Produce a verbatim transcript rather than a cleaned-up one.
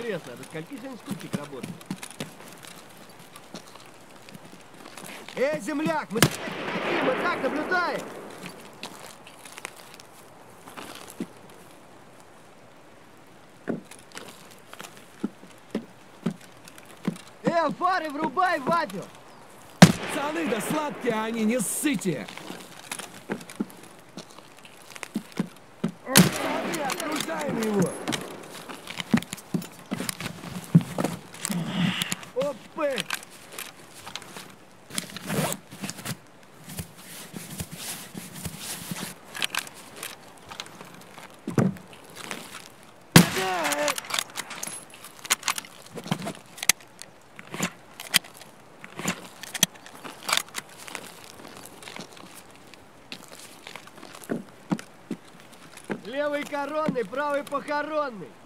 Интересно, до скольки же институтчик работает? Эй, земляк, мы такие, мы так наблюдаем! Э, фары врубай, вапер! Пацаны, да сладкие они, не ссыте! Пацаны, окружаем его! Опы! Левый коронный, правый похоронный.